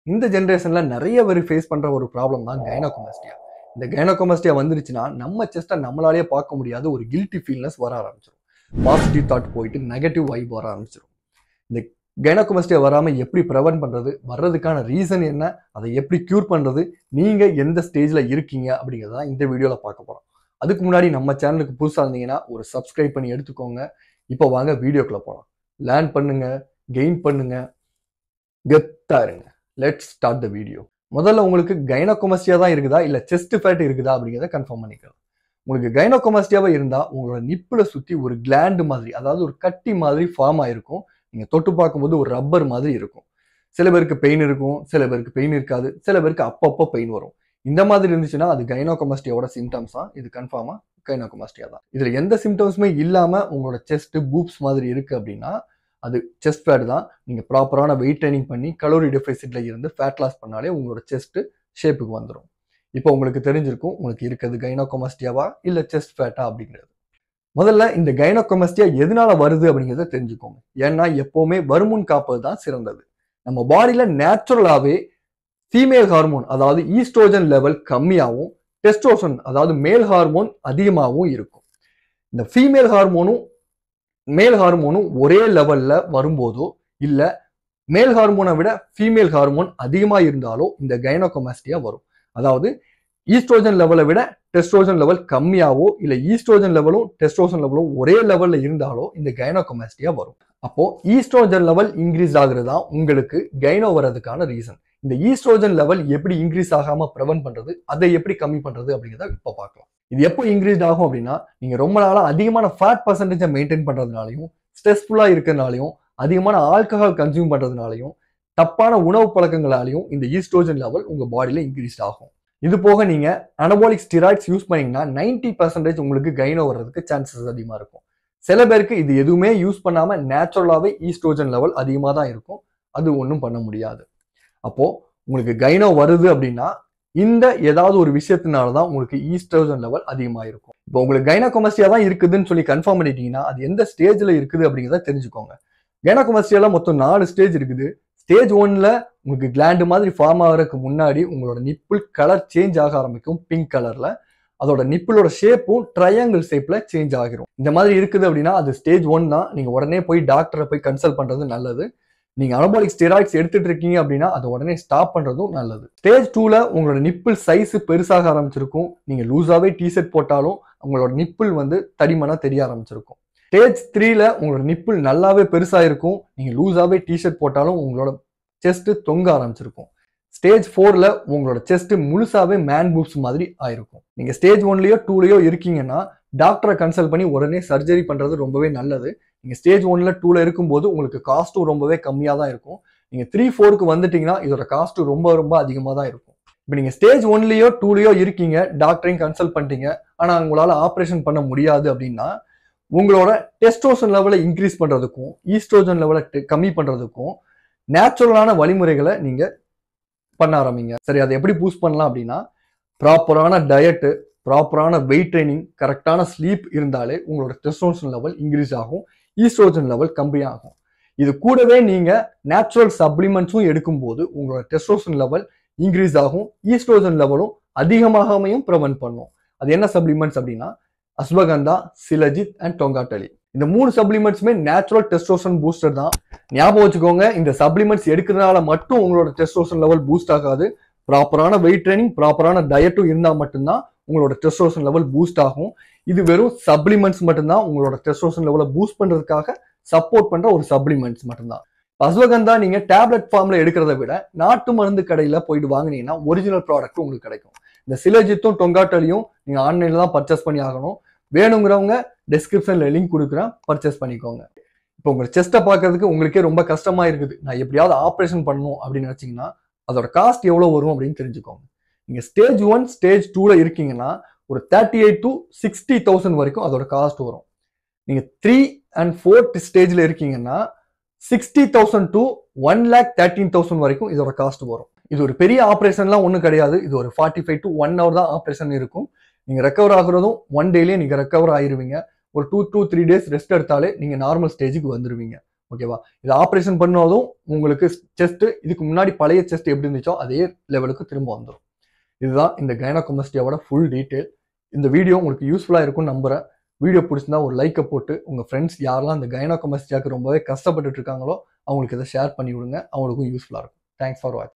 இந்த ஜெனரேஷன்ல நிறைய பேர் ஃபேஸ் பண்ற ஒரு ப்ராப்ளம் தான் கைனோகோமாஸ்டியா. இந்த கைனோகோமாஸ்டியா வந்துருச்சுன்னா நம்ம செஸ்ட்டை நம்மளாலேயே பார்க்க முடியாத ஒரு கில்ட்டி ஃபீல்னஸ் வர ஆரம்பிச்சிடும். பாசிட்டிவ் தாட் போயிட்டு நெகட்டிவ் வைப் வர ஆரம்பிச்சிடும். இந்த கைனோகோமாஸ்டியா வராமல் எப்படி ப்ரிவென்ட் பண்றது, வர்றதுக்கான ரீசன் என்ன, அதை எப்படி கியூர் பண்றது, நீங்க எந்த ஸ்டேஜ்ல இருக்கீங்க அப்படிங்கிறத இந்த வீடியோல பார்க்க போறோம். அதுக்கு முன்னாடி நம்ம சேனலுக்கு புதுசாக இருந்தீங்கன்னா ஒரு சப்ஸ்கிரைப் பண்ணி எடுத்துக்கோங்க. இப்போ வாங்க வீடியோக்குள்ள போகலாம். லேர்ன் பண்ணுங்க, கெயின் பண்ணுங்க, கெத்தா இருங்க. Let's start the video. முதல்ல உங்களுக்கு கைனோகோமாஸ்டியா தான் இருக்குதா இல்ல செஸ்ட் ஃபேட் இருக்குதா அப்படிங்கிறத கன்ஃபார்ம் பண்ணிக்கலாம். உங்களுக்கு கைனோகோமாஸ்டியாவா இருந்தா உங்களோட நிப்புல சுத்தி ஒரு கிளாண்ட் மாதிரி, அதாவது ஒரு கட்டி மாதிரி ஃபார்ம் ஆயிருக்கும். நீங்க தொட்டு பார்க்கும்போது ஒரு ரப்பர் மாதிரி இருக்கும். சில பேருக்கு பெயின் இருக்கும், சில பேருக்கு பெயின் இருக்காது, சில பேருக்கு அப்பப்போ பெயின் வரும். இந்த மாதிரி இருந்துச்சுன்னா அது கைனோகோமாஸ்டியாவோட சிம்டம்ஸ் தான். இது கன்ஃபார்மா கைனோகோமாஸ்டியா தான். இதுல எந்த சிம்டம்ஸுமே இல்லாம உங்களோட செஸ்ட் பூப்ஸ் மாதிரி இருக்கு அப்படின்னா அது செஸ்ட் ஃபேட் தான். நீங்க ப்ராப்பரான வெயிட் ட்ரைனிங் பண்ணி கலோரி டெஃபிசிட்ல இருந்து ஃபேட் லாஸ் பண்ணாலே உங்களோட செஸ்ட் ஷேப்புக்கு வந்துடும். இப்போ உங்களுக்கு தெரிஞ்சிருக்கும் உங்களுக்கு இருக்கிறது கைனோகோமாஸ்டியாவா இல்ல செஸ்ட் ஃபேட்டா அப்படிங்கிறது. முதல்ல இந்த கைனோகோமாஸ்டியா எதனால வருது அப்படிங்கிறத தெரிஞ்சுக்கோங்க. ஏன்னா எப்பவுமே வருமுன் காப்பது தான் சிறந்தது. நம்ம பாடியில நேச்சுரலாவே ஃபீமேல் ஹார்மோன் அதாவது ஈஸ்ட்ரோஜன் லெவல் கம்மியாகவும் டெஸ்டோஸ்டெரான் அதாவது மேல் ஹார்மோன் அதிகமாகவும் இருக்கும். இந்த ஃபீமேல் ஹார்மோனும் மேல் ஹார்மோனும் ஒரே லெவல்ல வரும்போதோ இல்ல மேல் ஹார்மோனை விட ஃபீமேல் ஹார்மோன் அதிகமா இருந்தாலோ இந்த கைனோகோமாஸ்டியா வரும். அதாவது ஈஸ்ட்ரோஜன் லெவலை விட டெஸ்ட்ரோஜன் லெவல் கம்மியாவோ இல்ல ஈஸ்ட்ரோஜன் லெவலும் டெஸ்ட்ரோஜன் லெவலும் ஒரே லெவல்ல இருந்தாலோ இந்த கைனோகோமாஸ்டியா வரும். அப்போ ஈஸ்ட்ரோஜன் லெவல் இன்க்ரீஸ் ஆகுறது தான் உங்களுக்கு கைனோ வரதுக்கான ரீசன். இந்த ஈஸ்ட்ரோஜன் லெவல் எப்படி இன்க்ரீஸ் ஆகாம ப்ரிவென்ட் பண்றது, அதை எப்படி கம்மி பண்றது அப்படிங்கிறத இப்ப பார்க்கலாம். இது எப்போ இன்க்ரீஸ் ஆகும் அப்படின்னா நீங்க ரொம்ப நாளா அதிகமான ஃபேட் பர்சன்டேஜை மெயின்டைன் பண்றதுனாலையும் ஸ்ட்ரெஸ்ஃபுல்லா இருக்கிறதுனாலையும் அதிகமான ஆல்கஹால் கன்சியூம் பண்றதுனாலையும் தப்பான உணவு பழக்கங்களாலையும் இந்த ஈஸ்ட்ரோஜன் லெவல் உங்க பாடியில இன்க்ரீஸ் ஆகும். இது போக நீங்க அனபாலிக் ஸ்டீராய்ட்ஸ் யூஸ் பண்ணீங்கன்னா 90% உங்களுக்கு கைனோ வர்றதுக்கு சான்சஸ் அதிகமா இருக்கும். சில பேருக்கு இது எதுவுமே யூஸ் பண்ணாம நேச்சுரலாவே ஈஸ்ட்ரோஜன் லெவல் அதிகமா தான் இருக்கும். அது ஒன்றும் பண்ண முடியாது. அப்போ உங்களுக்கு கைனோ வருது அப்படின்னா இந்த ஏதாவது ஒரு விஷயத்தினாலதான் உங்களுக்கு ஈஸ்ட்ரோஜன் லெவல் அதிகமா இருக்கும். இப்போ உங்களுக்கு கைனோகோமாஸ்டியா தான் இருக்குதுன்னு சொல்லி கன்ஃபார்ம் பண்ணிட்டீங்கன்னா அது எந்த ஸ்டேஜ்ல இருக்குது அப்படிங்கிறத தெரிஞ்சுக்கோங்க. கைனோகோமாஸ்டியால மொத்தம் 4 ஸ்டேஜ் இருக்குது. ஸ்டேஜ் 1ல உங்களுக்கு கிளாண்ட் மாதிரி ஃபார்ம் ஆகிறதுக்கு முன்னாடி உங்களோட நிப்பிள் கலர் சேஞ்ச் ஆக ஆரம்பிக்கும். பிங்க் கலர்ல அதோட நிப்பிளோட ஷேப்பும் ட்ரையாங்கிள் ஷேப்ல சேஞ்ச் ஆகிரும். இந்த மாதிரி இருக்குது அப்படின்னா அது ஸ்டேஜ் 1 தான். நீங்க உடனே போய் டாக்டரை போய் கன்சல்ட் பண்றது நல்லது. நீங்க அனபாலிக் ஸ்டெராய்ட்ஸ் எடுத்துட்டு இருக்கீங்க அப்படின்னா அதை உடனே ஸ்டாப் பண்றதும் நல்லது. ஸ்டேஜ் 2ல உங்களோட நிப்பிள் சைஸ் பெருசாக ஆரம்பிச்சிருக்கும். நீங்க லூஸாவே டிஷர்ட் போட்டாலும் உங்களோட நிப்பிள் தடிமனா தெரிய ஆரம்பிச்சிருக்கும். ஸ்டேஜ் 3ல உங்களோட நிப்பிள் நல்லாவே பெருசா இருக்கும். நீங்க லூஸாவே டிஷர்ட் போட்டாலும் உங்களோட செஸ்ட் தொங்க ஆரம்பிச்சிருக்கும். ஸ்டேஜ் 4ல உங்களோட செஸ்ட் முழுசாவே மேன் பூப்ஸ் மாதிரி ஆயிருக்கும். நீங்க ஸ்டேஜ் 1லயோ 2லயோ இருக்கீங்கன்னா டாக்டரை கன்சல்ட் பண்ணி உடனே சர்ஜரி பண்றது ரொம்பவே நல்லது. நீங்க ஸ்டேஜ் 1ல 2ல இருக்கும்போது உங்களுக்கு காஸ்ட்டும் ரொம்பவே கம்மியா தான் இருக்கும். நீங்க 3, 4க்கு வந்துட்டீங்கன்னா இதோட காஸ்ட் ரொம்ப ரொம்ப அதிகமா தான் இருக்கும். இப்போ நீங்க ஸ்டேஜ் 1லயோ 2லயோ இருக்கீங்க, டாக்டரையும் கன்சல்ட் பண்ணிட்டீங்க, ஆனா உங்களால ஆப்ரேஷன் பண்ண முடியாது அப்படின்னா உங்களோட டெஸ்டோஸ்டெரான் லெவலை இன்க்ரீஸ் பண்றதுக்கும் ஈஸ்ட்ரோஜன் லெவலை கம்மி பண்றதுக்கும் நேச்சுரலான வழிமுறைகளை நீங்க பண்ண ஆரம்பிங்க. சரி, அதை எப்படி பூஸ்ட் பண்ணலாம் அப்படின்னா ப்ராப்பரான டயட்டு, ப்ராப்பரான வெயிட் ட்ரைனிங், கரெக்டான ஸ்லீப் இருந்தாலே உங்களோட டெஸ்டோஸ்டெரான் லெவல் இன்க்ரீஸ் ஆகும், ஈஸ்ட்ரோஜன் லெவல் கம்மியாகும். இது கூடவே நீங்க நேச்சுரல் சப்ளிமெண்ட்ஸும் எடுக்கும்போது உங்களோட டெஸ்டோஸ்டெரான் லெவல் இன்க்ரீஸ் ஆகும், ஈஸ்ட்ரோஜன் லெவலும் அதிகமாகாமையும் ப்ரிவென்ட் பண்ணும். அது என்ன சப்ளிமெண்ட்ஸ் அப்படின்னா அஸ்வகந்தா, சிலஜித் அண்ட் டொங்காட்டலி. இந்த 3 சப்ளிமெண்ட்ஸுமே நேச்சுரல் டெஸ்டோஸ்டெரான் பூஸ்டர் தான். ஞாபகம் வச்சுக்கோங்க, இந்த சப்ளிமெண்ட்ஸ் எடுக்கிறதுனால மட்டும் உங்களோட டெஸ்டோஸ்டெரான் லெவல் பூஸ்ட் ஆகாது. ப்ராப்பரான வெயிட் ட்ரைனிங், ப்ராப்பரான டயட்டும் இருந்தால் மட்டும்தான் உங்களோட டெஸ்டோஸ்டெரான் லெவல் பூஸ்ட் ஆகும். இது வெறும் சப்ளிமெண்ட்ஸ் மட்டும்தான், உங்களோட டெஸ்டோஸ்டெரான் லெவலை பூஸ்ட் பண்றதுக்காக சப்போர்ட் பண்ற ஒரு சப்ளிமெண்ட்ஸ் மட்டும்தான். அஸ்வகந்தா நீங்க டேப்லெட் ஃபார்ம்ல எடுக்கிறத விட நாட்டு மருந்து கடையில போயிட்டு வாங்கினீங்கன்னா ஒரிஜினல் ப்ராடக்ட் உங்களுக்கு கிடைக்கும். இந்த சிலஜித்தும் டொங்காட்டலியும் நீங்க ஆன்லைன்ல தான் பர்ச்சேஸ் பண்ணி ஆகணும். வேணுங்கிறவங்க டிஸ்கிரிப்ஷன்ல லிங்க் கொடுக்குறேன், பர்ச்சேஸ் பண்ணிக்கோங்க. இப்போ உங்க செஸ்ட்டை பார்க்கறதுக்கு உங்களுக்கே ரொம்ப கஷ்டமா இருக்குது, நான் எப்படியாவது ஆப்ரேஷன் பண்ணணும் அப்படின்னு நினைச்சீங்கன்னா அதோட காஸ்ட் எவ்வளவு வரும் அப்படின்னு தெரிஞ்சுக்கோங்க. நீங்க ஸ்டேஜ் 1, ஸ்டேஜ் 2ல இருக்கீங்கன்னா ஒரு 38 to 60,000 வரைக்கும் அதோட காஸ்ட் வரும். நீங்க 3 and 4th ஸ்டேஜ்ல இருக்கீங்கன்னா 60,000 to 1,13,000 வரைக்கும் இதோட காஸ்ட் வரும். இது ஒரு பெரிய ஆப்ரேஷன்லாம் ஒன்றும் கிடையாது. இது ஒரு 45 to 1 hour தான் ஆப்ரேஷன் இருக்கும். நீங்க ரெக்கவர் ஆகுறதும் 1 டேலயே நீங்க ரெக்கவர் ஆயிருவீங்க. ஒரு 2 to 3 days ரெஸ்ட் எடுத்தாலே நீங்க நார்மல் ஸ்டேஜுக்கு வந்துருவீங்க. ஓகேவா? இது ஆப்ரேஷன் பண்ணாலும் உங்களுக்கு செஸ்ட் இதுக்கு முன்னாடி பழைய செஸ்ட் எப்படி இருந்துச்சோ அதே லெவலுக்கு திரும்ப வந்துடும். இதுதான் இந்த கைனோகோமாஸ்டியாவோட ஃபுல் டீட்டெயில். இந்த வீடியோ உங்களுக்கு யூஸ்ஃபுல்லாக இருக்கும்னு நம்புறேன். வீடியோ பிடிச்சிருந்தா ஒரு லைக்கை போட்டு உங்கள் ஃப்ரெண்ட்ஸ் யாரெல்லாம் இந்த கைனோகோமாஸ்டியாவுக்கு ரொம்பவே கஷ்டப்பட்டுட்டு இருக்காங்களோ அவங்களுக்கு இதை ஷேர் பண்ணி விடுங்க. அவங்களுக்கும் யூஸ்ஃபுல்லாக இருக்கும். தேங்க்ஸ் ஃபார் வாட்சிங்.